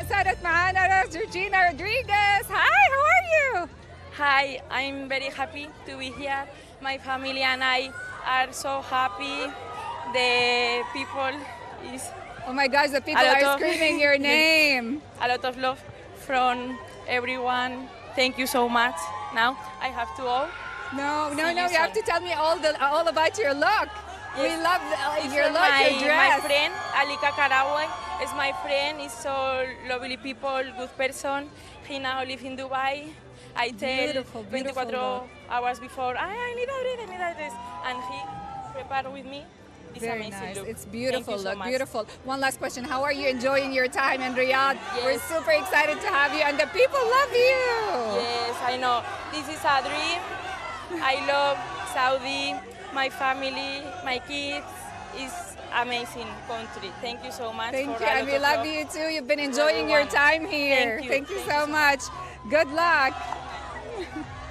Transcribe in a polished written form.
صارت معانا جورجينا رودريغيز. Hi, how are you? Hi, I'm very happy to be here. My family and I are so happy. The people is Oh my gosh, the people are screaming your name. A lot of love from everyone. Thank you so much. Now I have to go. No, you soon. have to tell me all about your look. We Yes. love It's your look, your my dress. friend Alika Karawe is my friend. Is so lovely people, good person. He now live in Dubai. I tell Beautiful, 24 look. hours before, I need a dress, I need a dress, and he prepared with me. It's Very amazing nice. look. It's beautiful Thank you so look, much. beautiful. One last question. How are you enjoying your time in Riyadh? We're Yes. super excited to have you, and the people love you. Yes, I know. This is a dream. I love Saudi, my family, my kids. It's amazing country. Thank you so much. Thank for you, a and lot we of love love. you too. You've been enjoying your everyone. time here. Thank you. Thank you Thank so you so much. Good luck.